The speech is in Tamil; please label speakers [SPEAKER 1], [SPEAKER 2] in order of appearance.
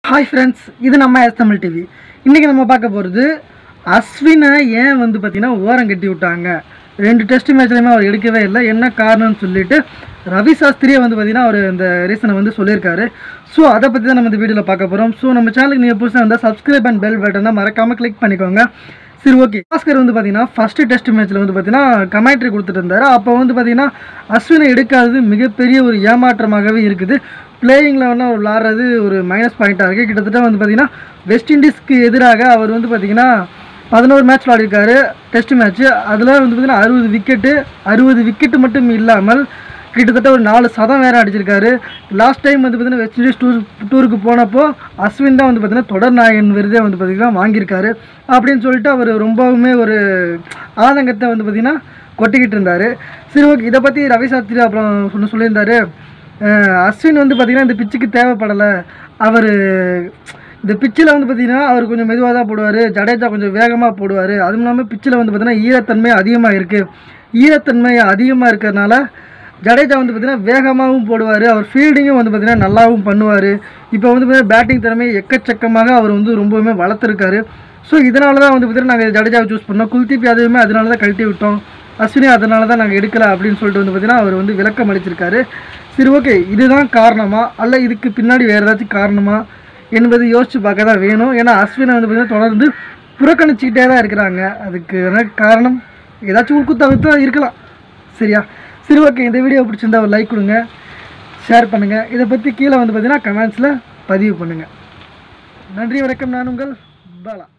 [SPEAKER 1] Hi friends, this is நம்ம தமிழ் டிவி. இன்னைக்கு நம்ம பார்க்க போறது அஸ்வினை ஏன் வந்து பாத்தீனா ஓரம் கட்டி விட்டாங்க. ரெண்டு டெஸ்ட் மேட்ச்லயுமே அவர் எடுக்கவே இல்ல. என்ன காரணம்னு சொல்லிட்டு ரவி சாஸ்திரியே வந்து பாத்தீனா அவர் அந்த ரீசனை வந்து சொல்லிருக்காரு. சோ அத பத்தி தான் நம்ம இந்த வீடியோல பார்க்க போறோம். சோ நம்ம சேனலுக்கு நீங்க புதுசா வந்தா subscribe and bell button மறக்காம கிளிக் பண்ணிக்கோங்க. சரி ஓகே. ஆஸ்கர் வந்து பாத்தீனா ஃபர்ஸ்ட் டெஸ்ட் மேட்ச்ல வந்து பாத்தீனா கமெண்ட்ரி கொடுத்துட்டு இருந்தாரு. அப்ப வந்து பாத்தீனா அஸ்வினை எடுக்காதது மிகப்பெரிய ஒரு ஏமாற்றமாகவே இருக்குது. பிளேயிங் லெவலில் அவர் விளாட்றது ஒரு மைனஸ் பாயிண்ட்டாக இருக்குது. கிட்டத்தட்ட வந்து பார்த்திங்கன்னா வெஸ்ட் இண்டீஸ்க்கு எதிராக அவர் வந்து பார்த்திங்கன்னா 11 மேட்ச் விளாடிருக்காரு டெஸ்ட் மேட்ச்சு. அதில் வந்து பார்த்திங்கன்னா 60 விக்கெட்டு மட்டும் இல்லாமல் கிட்டத்தட்ட ஒரு 4 சதம் வேறு அடிச்சிருக்காரு. லாஸ்ட் டைம் வந்து பார்த்திங்கன்னா வெஸ்ட் இண்டீஸ் டூருக்கு போனப்போ அஸ்வின் தான் வந்து பார்த்திங்கன்னா தொடர் நாயகன் விருதே வந்து பார்த்திங்கன்னா வாங்கியிருக்காரு. அப்படின்னு சொல்லிட்டு அவர் ரொம்பவுமே ஒரு ஆதங்கத்தை வந்து பார்த்திங்கன்னா கொட்டிக்கிட்டு இருந்தார். சரி ஓகே, இதை பற்றி ரவி சாஸ்திரி அப்புறம் சொல்லியிருந்தார். அஸ்வின் வந்து பார்த்திங்கன்னா இந்த பிச்சுக்கு தேவைப்படலை. அவர் இந்த பிச்சில் வந்து பார்த்திங்கன்னா அவர் கொஞ்சம் மெதுவாக தான் போடுவார். ஜடேஜா கொஞ்சம் வேகமாக போடுவார். அதுவும் இல்லாமல் பிச்சில் வந்து பார்த்திங்கன்னா ஈரத்தன்மை அதிகமாக இருக்குது. ஈரத்தன்மை அதிகமாக இருக்கிறதுனால ஜடேஜா வந்து பார்த்திங்கன்னா வேகமாகவும் போடுவார். அவர் ஃபீல்டிங்கும் வந்து பார்த்திங்கன்னா நல்லாவும் பண்ணுவார். இப்போ வந்து பார்த்திங்கன்னா பேட்டிங் திறமை எக்கச்சக்கமாக அவர் வந்து ரொம்பவுமே வளர்த்துருக்காரு. ஸோ இதனால தான் வந்து பார்த்திங்கன்னா நாங்கள் ஜடேஜாவை சூஸ் பண்ணோம். குல்தீப் யாதவுமே அதனால தான் கழட்டி விட்டோம். அஸ்வினி அதனால தான் நாங்கள் எடுக்கலை அப்படின்னு சொல்லிட்டு வந்து பார்த்திங்கன்னா அவர் வந்து விளக்கம் அளிச்சிருக்காரு. சரி ஓகே, இதுதான் காரணமா அல்ல இதுக்கு பின்னாடி வேறு ஏதாச்சும் காரணமா என்பது யோசித்து பார்க்க தான் வேணும். ஏன்னா அஸ்வினை வந்து பார்த்திங்கன்னா தொடர்ந்து புறக்கணிச்சிக்கிட்டே தான் இருக்கிறாங்க. அதுக்கு காரணம் ஏதாச்சும் உள்குத்தாக இருக்கலாம். சரியா? சரி ஓகே, இந்த வீடியோ பிடிச்சிருந்தா ஒரு லைக் கொடுங்க, ஷேர் பண்ணுங்கள். இதை பற்றி கீழே வந்து பார்த்திங்கன்னா கமெண்ட்ஸில் பதிவு பண்ணுங்கள். நன்றி, வணக்கம். நான் உங்கள் பாலா.